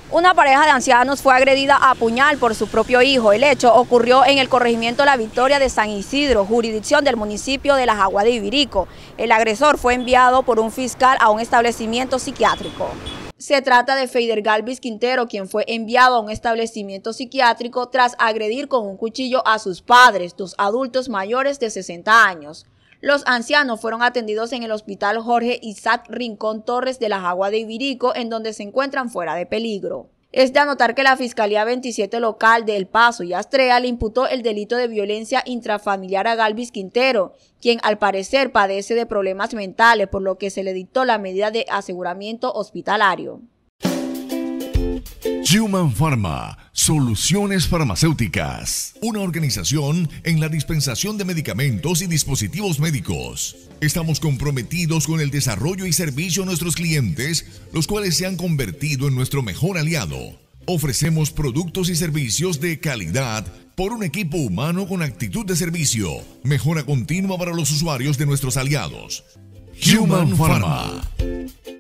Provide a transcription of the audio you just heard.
Una pareja de ancianos fue agredida a puñal por su propio hijo. El hecho ocurrió en el corregimiento La Victoria de San Isidro, jurisdicción del municipio de Las Aguas de Ibirico. El agresor fue enviado por un fiscal a un establecimiento psiquiátrico. Se trata de Feider Galvis Quintero, quien fue enviado a un establecimiento psiquiátrico tras agredir con un cuchillo a sus padres, dos adultos mayores de 60 años. Los ancianos fueron atendidos en el Hospital Jorge Isaac Rincón Torres de Las Aguas de Ibirico, en donde se encuentran fuera de peligro. Es de anotar que la Fiscalía 27 local de El Paso y Astrea le imputó el delito de violencia intrafamiliar a Galvis Quintero, quien al parecer padece de problemas mentales, por lo que se le dictó la medida de aseguramiento hospitalario. Human Pharma, soluciones farmacéuticas, una organización en la dispensación de medicamentos y dispositivos médicos. Estamos comprometidos con el desarrollo y servicio a nuestros clientes, los cuales se han convertido en nuestro mejor aliado. Ofrecemos productos y servicios de calidad por un equipo humano con actitud de servicio, mejora continua para los usuarios de nuestros aliados. Human Pharma.